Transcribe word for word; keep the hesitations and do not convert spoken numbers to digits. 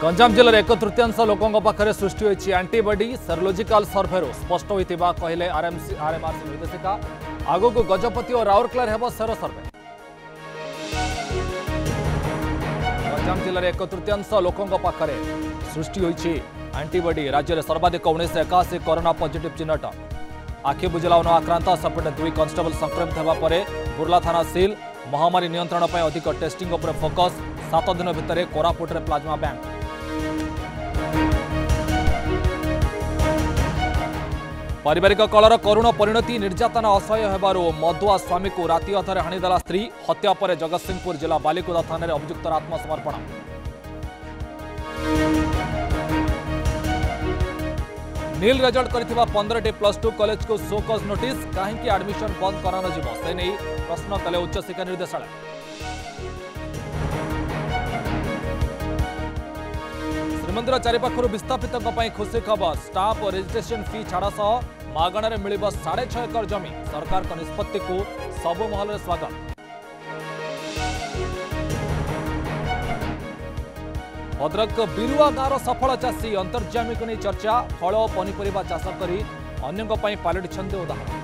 गंजाम जिले एक तृतीयांश लोकों पाखे सृष्टि होती एंटीबॉडी सेरोलॉजिकल सर्भे स्पष्ट होता कहले आरएमसी आरएमआरसी निर्देशिका आगो को गजपति और राउरकेला हेब सेरो सर्भे। गंजाम जिले एक तृतीयांश लोकों पाखे सृष्टि होती एंटीबॉडी राज्य में सर्वाधिक उन्नीस एकाशी कोरोना पॉजिटिव चिन्हट आखि बुझलाउन आक्रांत सेपटे दुई कन्स्टेबल संक्रमित होगा बुर्ला थाना सिल महामारी नियंत्रण पर अधिक टेस्टिंग उपर फोकस सात दिन भितर कोरापुट में प्लाज्मा बैंक। पारिवारिक कलर करुण परिणति निर्यातना असह्य होबारु मधुआ स्वामी को राति अधरे हाणीदेला स्त्री हत्या पर जगतसिंहपुर जिला बालिकुदा थाना अभियुक्त आत्मसमर्पण। नील रिजल्ट करथिबा पंद्रह टी प्लस टू कॉलेज को शोकज नोटिस कहीं एडमिशन बंद करान जीव से नहीं प्रश्न कले उच्च शिक्षा निर्देशालय। श्रीमंदिर चारिपाखर विस्थापितों खुशी खबर स्टाफ और रजिस्ट्रेशन फी छाड़ सह मागणार मिल साढ़े छह एकर जमी सरकार का निष्पत्ति को सबु महल स्वागत। भद्रक बिरुआ गाँव सफल चाषी अंतर्जामी को नहीं चर्चा फल और पनीपरिया चाष कर अन्यों पालटिछन्ति उदाहरण।